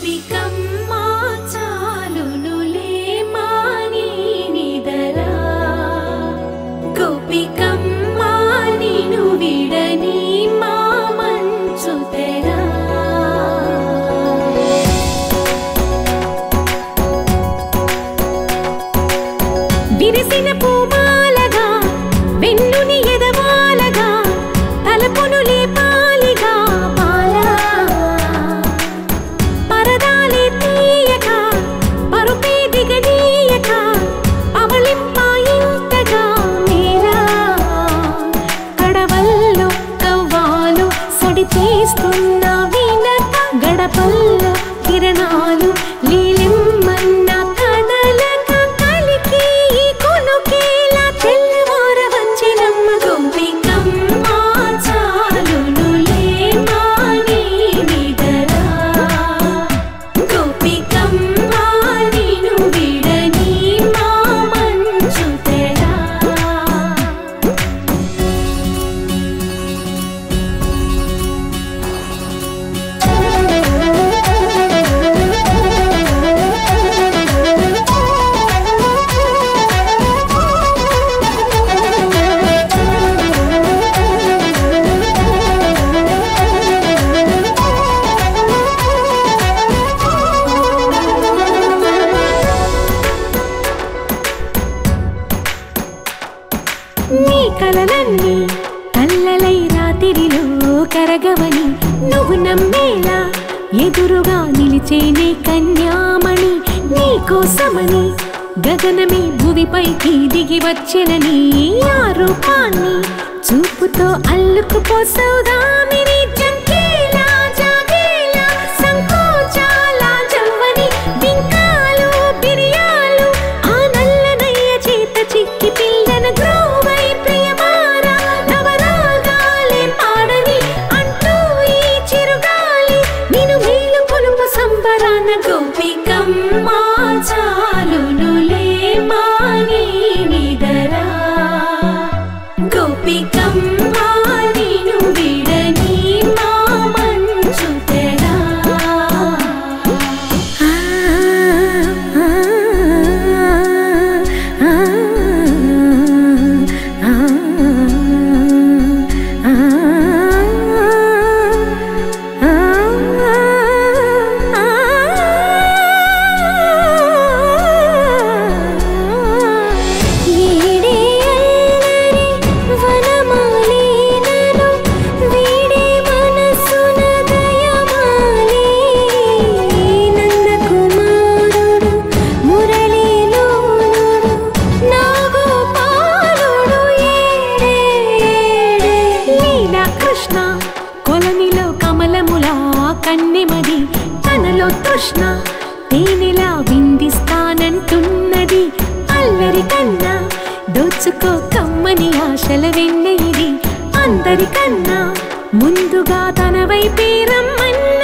కలలన్నీ కల్లలై రాత్రిలో కరగవని నువ్వు నమ్మేలా ఎదురుగా నిలిచేనే కన్యామణి నీకోసమని గగనమే భూమిపైకి దిగి వచ్చెనని ఆ రూపాన్ని చూపుతో అల్లుకుపోసౌదామిని జంకేలా జాగేలా సంకోచాల జవ్వని బింకాలు బిరియాలు ఆ నల్లనయ్య చేత చిక్కి పిల్లన గ్రోవై ప్రియమారా నవరాగాలే పాడని అంటూ ఈ చిరుగాలి నిన్ను మేలు కొలుపు సంబరాన గోపికమ్మ చాలునులే మాని నిదరా గోపికమ్మ నిన్ను విడని మా మంచు తెరా కొలనిలో కమలములా కన్నెమది తనలో తృష్ణ తేనెలా విందిస్తానంటున్నది అల్లరి కన్నా దోచుకో కమ్మని ఆశల వెన్నె ఇది అందరికన్నా ముందుగా తన వైపే రమ్మని